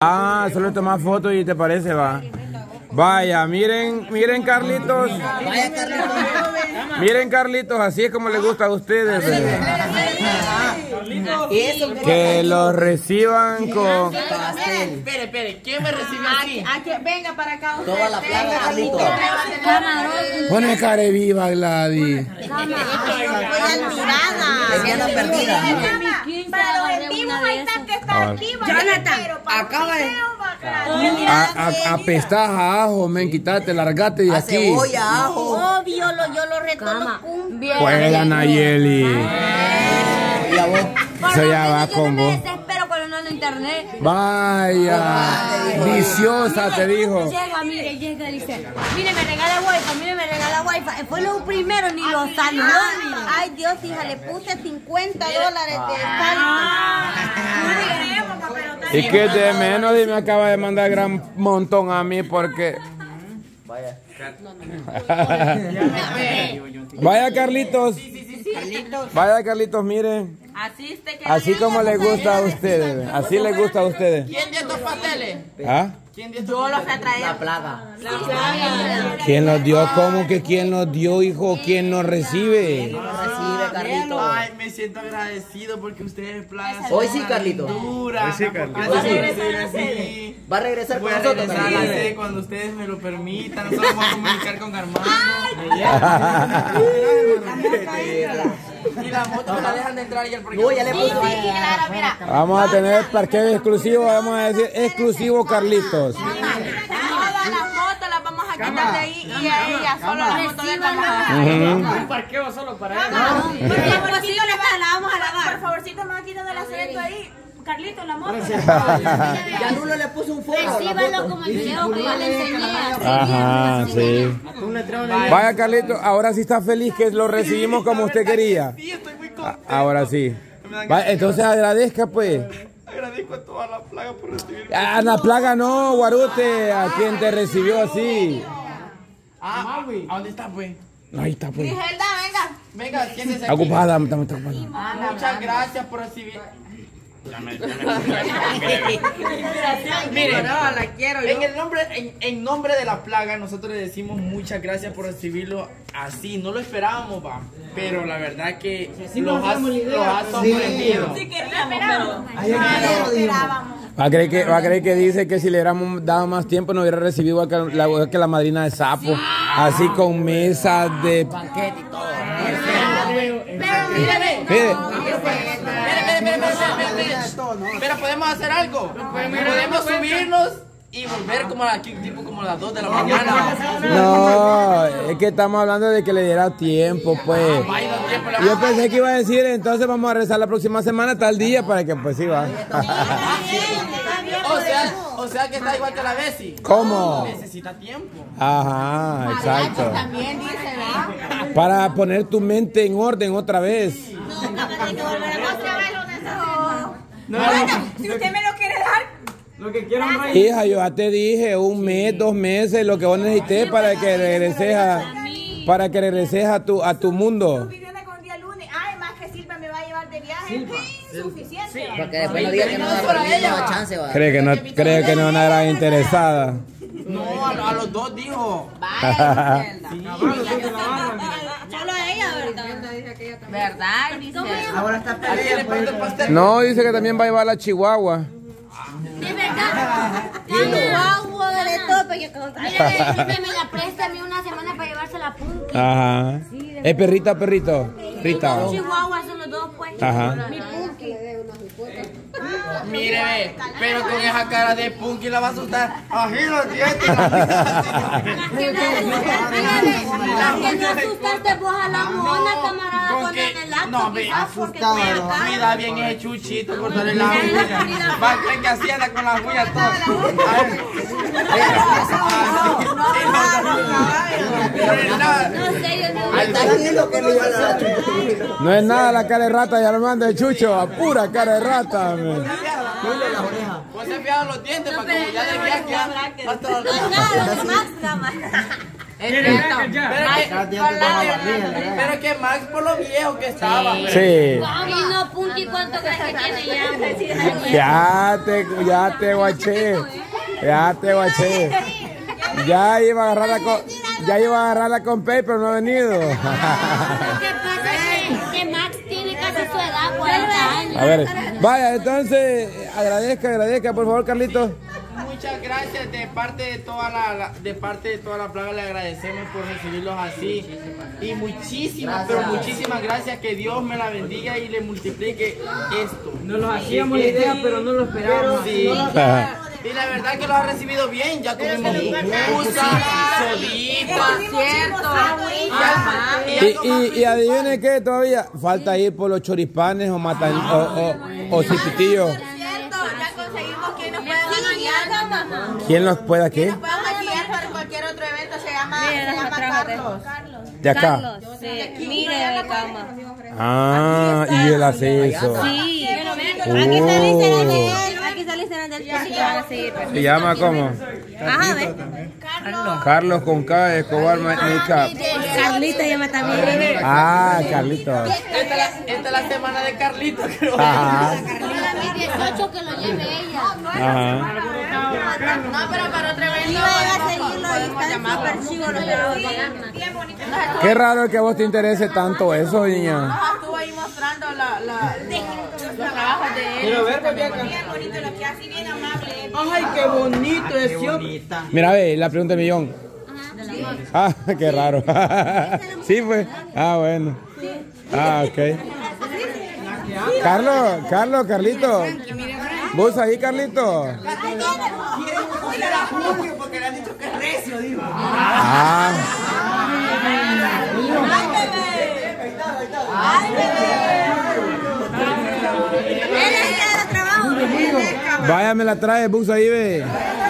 Ah, solo tomas fotos y te parece, va. Vaya, miren, miren Carlitos. Vaya Carlitos. Miren Carlitos, así es como les gusta a ustedes. Que los reciban con... Espere, ¿quién me recibe aquí? Venga para acá usted. Toda la plaga, Carlitos. Pone cara viva, Gladys. Tenía perdida. Para los en vivo hay que estar activos. Jonathan, acaba de... Apestás a ajo, men, quitate, largate de aquí. Cebolla, ajo. Obvio, yo lo retomo. Juega Nayeli. Eso ya va con vos. Desespero cuando no ando en internet. Vaya, viciosa te dijo. Llega, dice, mire, me regala wifi. Fue lo primero, ni lo saludó. Ay, Dios, hija, le puse $50 de saldo. Y que de menos y me acaba de mandar gran montón a mí porque... Vaya Carlitos. Vaya Carlitos, miren. Así como les gusta a ustedes. Así les gusta a ustedes. ¿Quién dio estos pasteles? ¿Ah? Yo los he traído. La plaga. ¿Quién los dio? ¿Cómo que quién los dio, hijo? ¿Quién nos recibe? Recibe, Carlitos. Ay, me siento agradecido porque ustedes plagas. Hoy sí, Carlitos. Hoy sí, Carlitos. Va a regresar con Voy a nosotros, regresar Carlitos. cuando ustedes me lo permitan. Nosotros vamos a comunicar con Armando. Y la moto me la dejan de entrar y el No, ya le puse. Vamos a tener parqueo exclusivo, vamos a decir exclusivo Carlitos. Todas las fotos las vamos a quitar de ahí y a ella solo las fotos de él vamos a dejar. Un parqueo solo para él. Por favorcito la vamos a lavar. Por favorcito me va quitando el asiento ahí. Carlitos, la moto. Ya Lulo le puso un fuego. Recíbalo como el video que yo le enseñé. Ajá, sí. Vaya Carlitos, ahora sí está feliz que lo recibimos como usted quería. Sí, estoy muy contento. Ahora sí. Entonces agradezca pues. Agradezco a toda la plaga por recibirme. A la plaga no, Guarute, a quien te recibió así. ¿A dónde está pues? Ahí está pues. Griselda, Venga, siéntese aquí. Ocupada, está ocupada. Muchas gracias por recibir. Mire, la quiero en nombre de la plaga, nosotros le decimos muchas gracias por recibirlo así. No lo esperábamos, va. Pero la verdad que los ha sorprendido. Sí queríamos, Va a creer que dice que si le hubiéramos dado más tiempo no hubiera recibido que la madrina de sapo. Así con mesas de Banquete y todo. Mire. Pero podemos hacer algo. Podemos subirnos y volver como a las 2 de la mañana. No, es que estamos hablando de que le diera tiempo, pues. Yo pensé que iba a decir, entonces vamos a rezar la próxima semana tal día para que pues sí va. O sea que está igual que la Bessie. ¿Cómo? Necesita tiempo. Ajá, exacto. También dice, ¿verdad? Para poner tu mente en orden otra vez. Si usted me lo quiere dar. Lo que quiero es Hija, yo ya te dije, 1 mes, 2 meses, lo que vos necesites para que regreses a tu mundo. Con día lunes. Ay, más que Silva me va a llevar de viaje. Suficiente. Porque después no diga que no da permiso, no da chance, va. Cree que no es una gran interesada. No, a los dos dijo. Vaya, solo a ella, ¿verdad? Dice. Ahora está ¿A quién le falta el pastel? No, dice que también va a llevar a Chihuahua. De verdad. Chihuahua de tope. Mire, me la presta a mí una semana para llevársela a Punky. Ajá. ¿Es perrita o perrito? Rita. Chihuahua son los dos, pues. Ajá. Mi Punky. Mire, pero con esa cara de Punky la va a asustar. Ají los dientes. La que no asustaste vos a la mona, camarada, con el laptop. No, ve, asustado. Cuida bien ese chuchito, cortarle la uña. Va a creer que así anda con las uñas todas. No es nada la cara de rata, ya lo manda el chucho, a pura cara de rata. Vos se fijado los dientes para que ya de viaje hasta los Pero que Max por lo viejo que estaba. Sí. Y no, Punky, ¿cuánto crees que tiene ya? Ya te guaché. Ya te guaché. Ya iba a agarrarla con Pay, pero no ha venido. Lo que pasa es que Max tiene casi su edad, 40 años. A ver, vaya, entonces, agradezca, por favor, Carlitos. Muchas gracias de parte de toda la plaga, le agradecemos por recibirlos así y muchísimas, pero muchísimas gracias, que Dios me la bendiga y le multiplique esto. No lo hacíamos la idea, pero no lo esperábamos. Sí. Y la verdad que lo ha recibido bien, ya tuvimos pupusa, sodita, y adivine qué todavía, falta ir por los choripanes o cipitillos. ¿Quién los pueda qué? Nos podemos maquillar para cualquier otro evento, se llama Carlos. ¿De acá? Sí, mire de cama. Ah, y él hace eso. Sí. Aquí está el Instagram de él. Aquí está el Instagram del chico. ¿Se llama cómo? Ajá, ve. Carlos con K, Escobar Makeup. Carlita llama también. Ah, Carlitos. Esta es la semana de Carlito, creo. Ajá. Para mi 18 que lo lleve ella. Ajá. No, pero para otro evento. Iba a seguirlo y está súper chivo los Qué raro que a vos te interese tanto eso, niña. Estuvo ahí mostrando los trabajos de él. Quiero ver, Bebeca. Bien bonito, lo que hace bien amable. Ay, qué bonito es. Mira, ve, la pregunta del millón. Ah, qué raro. Sí, pues. Ah, bueno. Ah, ok. Carlito. ¿Vos ahí, Carlito? Porque le han dicho que es recio, digo. Ah. Vaya, me la trae, Bus ahí, ve.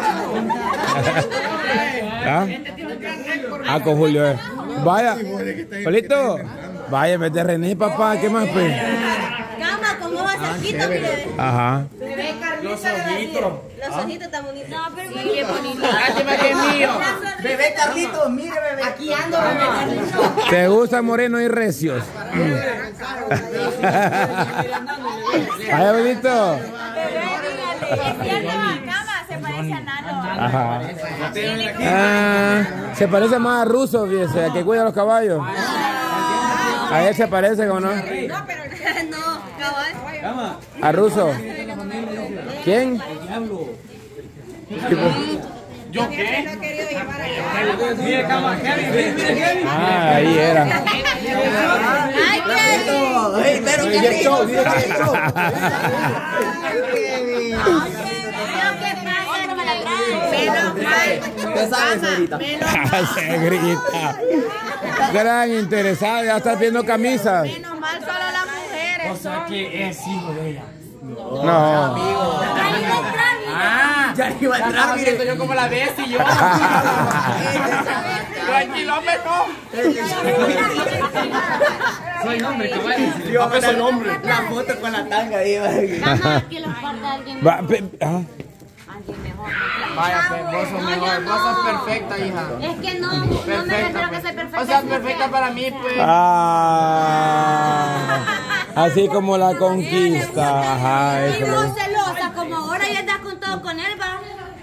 Ah, con Julio, Vaya, Polito. Vaya, mete René, papá, ¿qué más, pues? Cama, con ojos cerquitos, mire. Ajá. Los ojitos. Los ojitos están bonitos. No, pero qué bonito. Lástima que es mío. Bebé Carlitos, mire, bebé. Aquí ando, bebé Carlitos. ¿Te gustan morenos y recios? Vaya, bonito. Se parece a Nano. Ajá. Ah, se parece más a Russo, fíjese, a que cuida los caballos. A él se parece, ¿o no? No, pero no, cabal. ¿A Russo? ¿Quién? ¿Yo qué? Mire, cama, Kevin. Ah, ahí era. Ay, Kevin. Pero qué show, digo que show. Usted sabe, señorita. Se grita. Gran interesada, ya estás viendo camisas. Menos mal solo las mujeres. O sea que es hijo de ella. No. Ah, Ya iba a entrar, estaba mire. haciendo yo como la ves y yo. Tranquilo, hombre, no. Soy hombre, caballo. Yo soy hombre. La foto con la tanga, iba. Cama, que los parta alguien Va, mejor. Vaya, pues, vos sos mejor. Vos sos perfecta, hija. Es que no me refiero a que soy perfecta. O sea, sino que- perfecta para mí, pues. Ah, así como la conquista. Ajá, Y eso vos lo- celosa, como ahora ya estás con todo con él, va.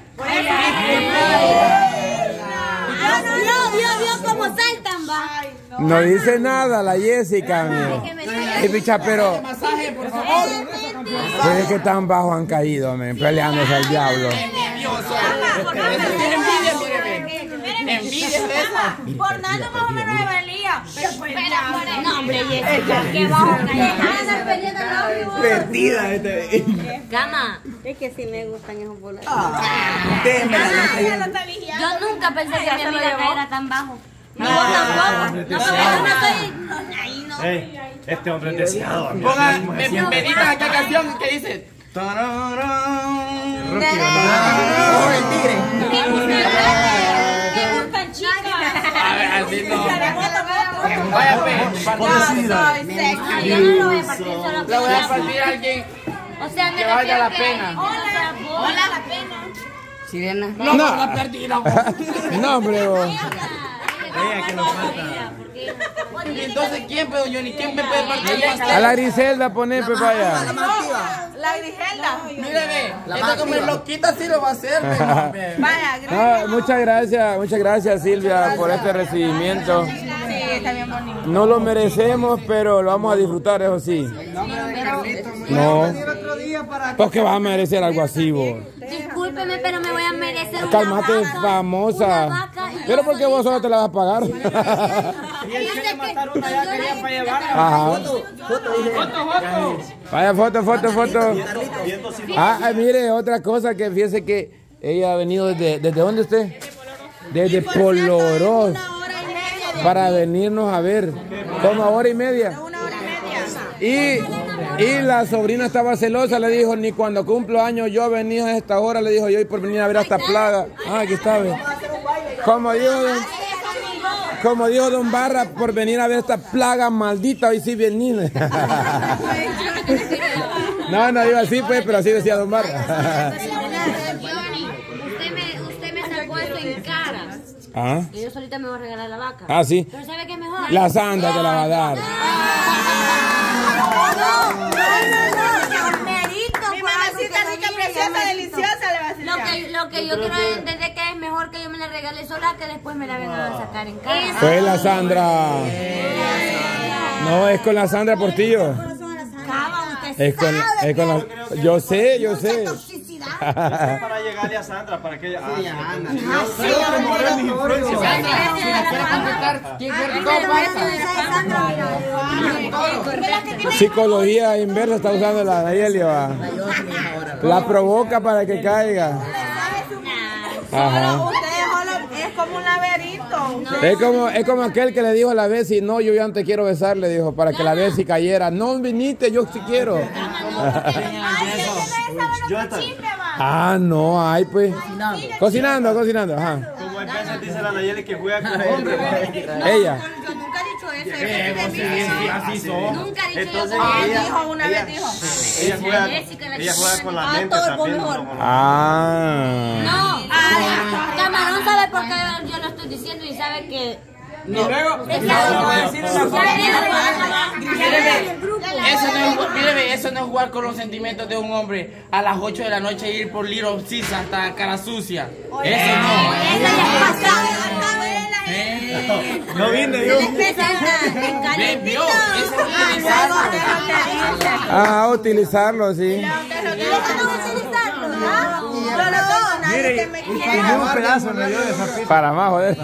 Vio cómo saltan, va. No dice nada la Jessica, mire. Ay, picha, pero Masaje, por favor. pues es que tan bajo han caído, men, peleándose al diablo. Envidioso. Eso sí es envidia, míreme. Envidia es esa. Por nada más o menos me valía. Pero no, hombre, Jessica, qué bajo caer. Perdida este. Cama. Es que sí me gustan esos bolas. Démela. Yo nunca pensé que mi amiga caera tan bajo. No, vos tampoco. No, porque yo no soy. Ahí no. Este hombre es deseador. Pongan, me meditan acá canción que dice. Tararán. Oh, el tigre. Me gustan chicas. A ver, así no. Vaya, pues. Yo no lo voy a partir solo Le voy a que partir a alguien o sea, me que valga la refiero que- pena. Hola, la pena. Sirena. No, la perdí, no. No, hombre, vos. Ella que nos falta. Y entonces, ¿quién, pero Johnny? ¿Quién me puede partir el pastel? A la Griselda pone, pues vaya. La Griselda. Mire, ve, esto como es loquita sí lo va a hacer, ve. Vaya, No, muchas gracias Silvia por este recibimiento. Sí, está bien bonito. No lo merecemos, pero lo vamos a disfrutar, eso sí. No. Porque vas a merecer algo así, vos. Discúlpeme, pero me voy a merecer una Cálmate, vaca, famosa. una vaca y Pero porque vos solo te la vas a pagar. Y él quiere matar una ya quería para llevarla. Ajá. Vaya, foto. Mire, otra cosa que fíjese que ella ha venido ¿desde dónde usted? Desde Polorós. Para venirnos a ver. Como hora y media. Y la sobrina estaba celosa, le dijo, ni cuando cumplo años yo venía a esta hora, le dijo yo, y por venir a ver a esta plaga. Ah, aquí está, ve. Como dijo don Barra, por venir a ver esta plaga maldita, hoy sí venir. No iba así pues, pero así decía don Barra. Usted me sacó esto en cara. ¿Ah? Y yo solita me voy a regalar la vaca. Ah, sí. Pero ¿sabe qué es mejor? La Sandra te la va a dar. Mi mamacita rica, preciosa, deliciosa le va a decir. Lo que yo quiero entender que es mejor que yo me la regale sola que después me la vengan a sacar en casa. Fue la Sandra. No, es con la Sandra Portillo. Es con la... Yo sé. Para llegarle a Sandra, para que ella... Psicología inversa está usando la Nayeli, va. La provoca para que caiga. Ajá. Es como un laberinto. Es como aquel que le dijo a la Bessie, no, yo ya no te quiero besar, le dijo, para que la Bessie cayera. No viniste, yo sí quiero. Ah, no, ay, pues. Cocinando. Ajá. Como en veces dice la Nayeli que juega con hombres. Ella. Yo nunca he dicho eso. Así son. Nunca he dicho Entonces, Dijo una vez, dijo. ella juega con la mente también. Ah. No, Camarón sabe por qué yo lo estoy diciendo y sabe que... Y luego, eso no es jugar con los sentimientos de un hombre a las 8 de la noche e ir por Little Caesar hasta cara sucia. Eso no. no vine yo. Utilizarlo, sí. Mire, un pedazo me dio de esa Para más, joder.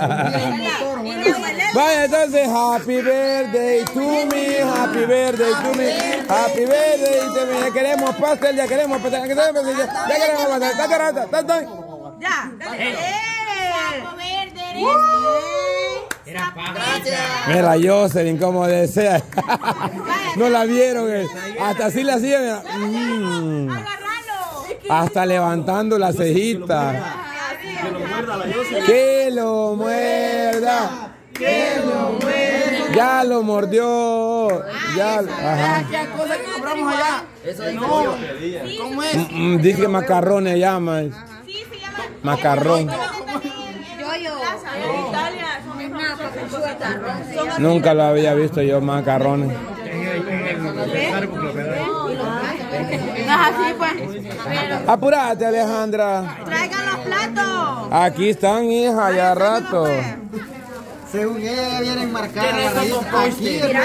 Vaya, entonces, happy birthday to me, happy birthday to me, happy birthday to me. Ya queremos pastel, ya queremos pastel. Mira, Jocelyn, como desea. No la vieron, hasta así la hacía. Hasta levantando la cejita. Que lo muerda. Ya lo mordió. Ya. Ajá. ¿Qué cosa que compramos allá? No. ¿Cómo es? Dice macarrones llama. Macarrón. Nunca lo había visto yo, macarrones. Así pues. Apúrate, Alejandra. Traigan los platos. Aquí están, hija, ya rato. Según ella vienen marcadas. Aquí, Es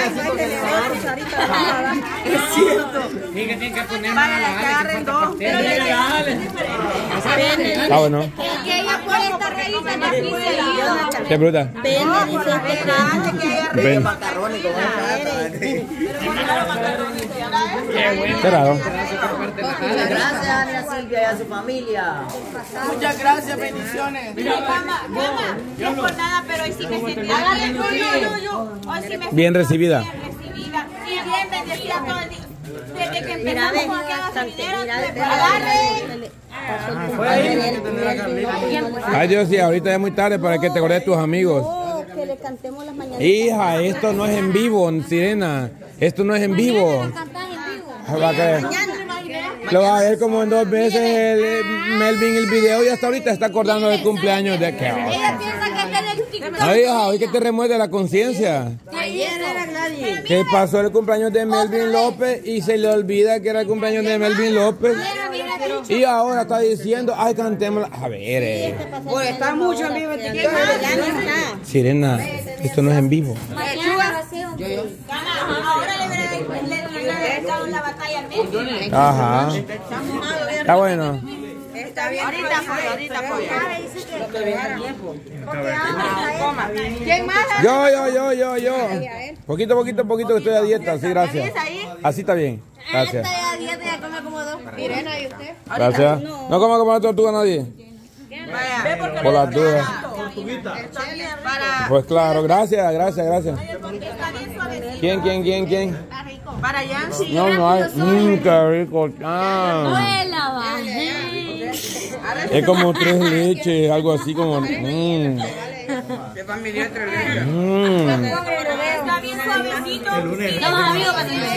cierto. tienen que poner Para que agarren dos. Ah, bueno. Es que ella por esta revista no quise. ¿Qué bruta? Ven. Qué raro. Muchas gracias a Ana Silvia y a su familia. Muchas gracias, bendiciones. No por nada, pero hoy sí me sentí. Hoy sí me Bien recibida. bien recibida. Y bien bendecida todo el día. Desde que empezamos con aquella gasolinera, Ay, Dios, sí, ahorita ya es muy tarde para que te acordes de tus amigos. Que le cantemos las mañanas. Hija, esto no es en vivo, Sirena. Esto no es en vivo. Va a creer. Lo va a ver como en 2 veces Melvin el video y hasta ahorita está acordando del cumpleaños de que. Ella piensa que es el Ay, hoy que te remueve la conciencia. Ayer era Gladys. Que pasó el cumpleaños de Melvin López y se le olvida que era el cumpleaños de Melvin López. Y ahora está diciendo, ay, cantemos. A ver, Pues está mucho en vivo. Sirena, esto no es en vivo. Ahora le dado la batalla al Messi. Ajá. Está bueno. Está bien. Ahorita fue. ¿Quién más? Yo. Poquito, que estoy a dieta, sí, gracias. Así está bien. Gracias. Esta dieta ya come como dos. Irena, ¿y usted? Gracias. No coma como la tortuga nadie. Por las dudas. Pues claro, gracias. ¿Quién? Para Yancy. No hay. Qué rico. Es como 3 leches, algo así como. Está bien suavecito. Estamos amigos,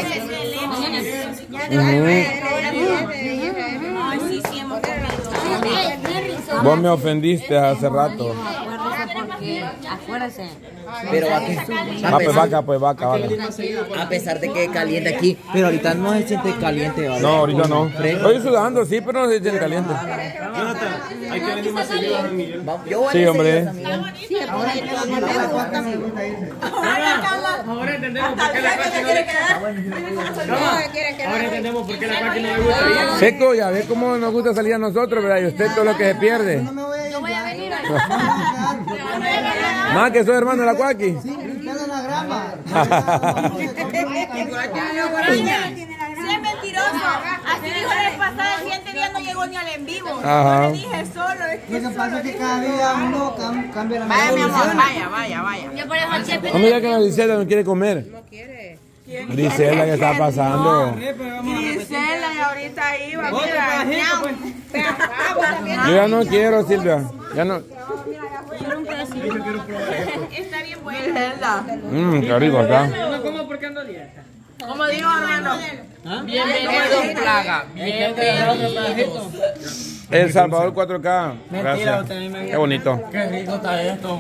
Ay, sí, hemos comido. Vos me ofendiste hace rato. Acuérdese. Pero Pues vaca. a pesar de que caliente aquí, pero ahorita no se siente caliente. ¿Verdad? No, ahorita no. Estoy sudando, sí, pero no se tiene caliente. Hay que venir más seguido a Miguel. Yo voy a Sí, decir hombre. eso, Miguel. Ahora entendemos por qué la Paqui no le gusta. Ahora entendemos por qué la Paqui no le gusta ir. Seco, ya ves cómo nos gusta salir a nosotros, ¿verdad? Y usted todo lo que se pierde. Yo voy a venir. Más que soy hermano de la Cuaqui. Sí, es mentiroso. Así dijo la vez pasada, el siguiente día no llegó ni al en vivo. Ajá. Yo le dije solo. Lo que pasa es que cada día uno cambia la Vaya, mi amor, manera. vaya. Yo por eso siempre. No me diga que la Griselda no quiere comer. No quiere. Griselda, ¿qué está pasando? Gisela, y ahorita iba, mira. Yo ya no quiero, Silvia. Ya no. Está bien buena. Qué rico está. Como digo, hermano. Bienvenidos, plaga. El Salvador 4K. Gracias. Qué bonito. Qué rico está esto.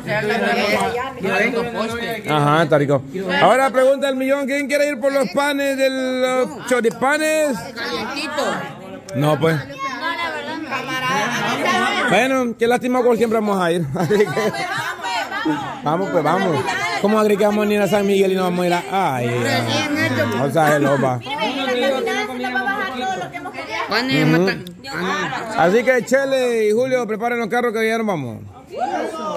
Ajá, está rico. Ahora pregunta el millón, ¿quién quiere ir por los panes de los choripanes? No, pues. Bueno, qué lástima que siempre vamos a ir. Así que, vamos. ¿Cómo agregamos ni a San Miguel y no vamos a ir a... Ay, o sea, el opa. Así que Chele y Julio, preparen los carros que ya nos vamos.